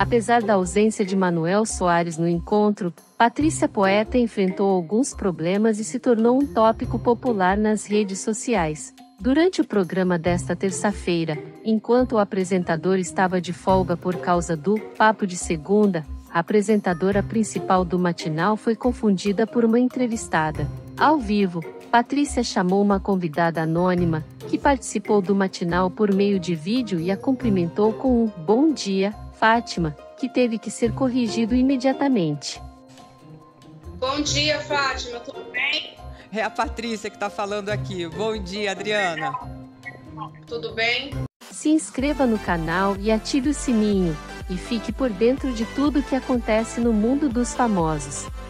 Apesar da ausência de Manuel Soares no encontro, Patrícia Poeta enfrentou alguns problemas e se tornou um tópico popular nas redes sociais. Durante o programa desta terça-feira, enquanto o apresentador estava de folga por causa do Papo de Segunda, a apresentadora principal do matinal foi confundida por uma entrevistada. Ao vivo, Patrícia chamou uma convidada anônima, que participou do matinal por meio de vídeo e a cumprimentou com um "Bom dia, Fátima", que teve que ser corrigido imediatamente. Bom dia, Fátima, tudo bem? É a Patrícia que está falando aqui. Bom dia, Adriana. Tudo bem? Se inscreva no canal e ative o sininho, e fique por dentro de tudo que acontece no mundo dos famosos.